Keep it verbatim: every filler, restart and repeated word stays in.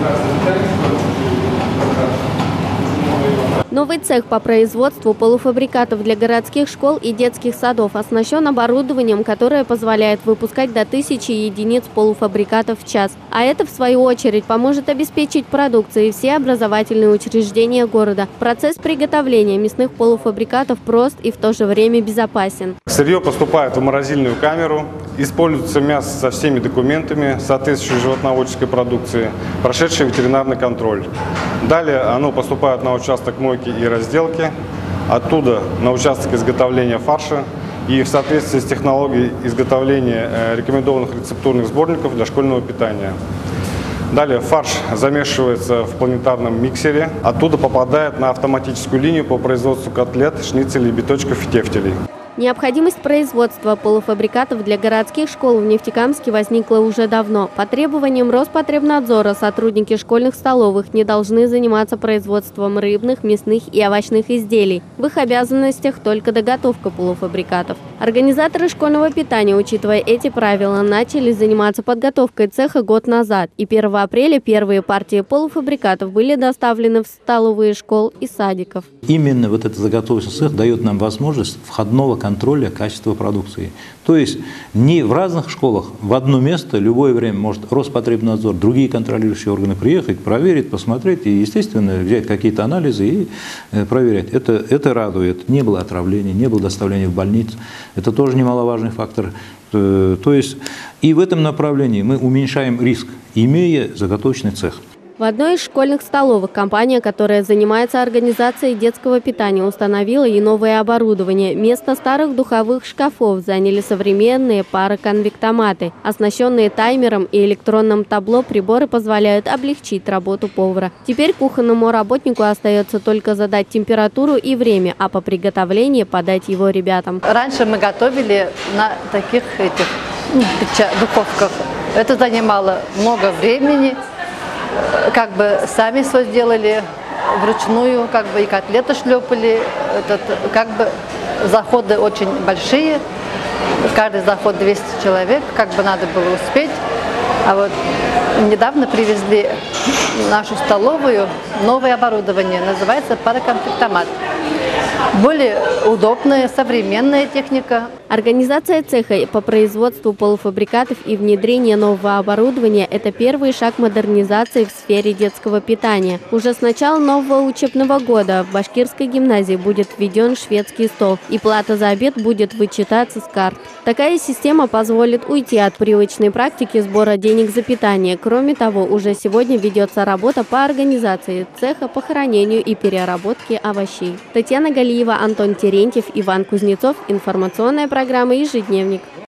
Новый цех по производству полуфабрикатов для городских школ и детских садов оснащен оборудованием, которое позволяет выпускать до тысячи единиц полуфабрикатов в час. А это, в свою очередь, поможет обеспечить продукцией все образовательные учреждения города. Процесс приготовления мясных полуфабрикатов прост и в то же время безопасен. Сырье поступает в морозильную камеру, используется мясо со всеми документами, соответствующей животноводческой продукции, прошедший ветеринарный контроль. Далее оно поступает на участок мойки и разделки, оттуда на участок изготовления фарша и в соответствии с технологией изготовления рекомендованных рецептурных сборников для школьного питания. Далее фарш замешивается в планетарном миксере, оттуда попадает на автоматическую линию по производству котлет, шницелей, биточков и тефтелей. Необходимость производства полуфабрикатов для городских школ в Нефтекамске возникла уже давно. По требованиям Роспотребнадзора сотрудники школьных столовых не должны заниматься производством рыбных, мясных и овощных изделий. В их обязанностях только доготовка полуфабрикатов. Организаторы школьного питания, учитывая эти правила, начали заниматься подготовкой цеха год назад. И первого апреля первые партии полуфабрикатов были доставлены в столовые школ и садиков. Именно вот этот заготовочный цех дает нам возможность входного контроля качества продукции. То есть не в разных школах в одно место любое время может Роспотребнадзор, другие контролирующие органы приехать, проверить, посмотреть и, естественно, взять какие-то анализы и проверять. Это, это радует. Не было отравления, не было доставления в больницу. Это тоже немаловажный фактор. То есть и в этом направлении мы уменьшаем риск, имея заготовочный цех. В одной из школьных столовых компания, которая занимается организацией детского питания, установила и новое оборудование. Вместо старых духовых шкафов заняли современные пароконвектоматы. Оснащенные таймером и электронным табло, приборы позволяют облегчить работу повара. Теперь кухонному работнику остается только задать температуру и время, а по приготовлению подать его ребятам. Раньше мы готовили на таких этих духовках. Это занимало много времени. Как бы сами все сделали вручную, как бы и котлеты шлепали, этот, как бы заходы очень большие, каждый заход двести человек, как бы надо было успеть. А вот недавно привезли в нашу столовую новое оборудование, называется пароконвектомат. Более удобная, современная техника. Организация цеха по производству полуфабрикатов и внедрение нового оборудования – это первый шаг модернизации в сфере детского питания. Уже с начала нового учебного года в Башкирской гимназии будет введен шведский стол, и плата за обед будет вычитаться с карт. Такая система позволит уйти от привычной практики сбора денег за питание. Кроме того, уже сегодня ведется работа по организации цеха по хранению и переработке овощей. Татьяна Галиева, Антон Терентьев, Иван Кузнецов. Информационная программа «Ежедневник».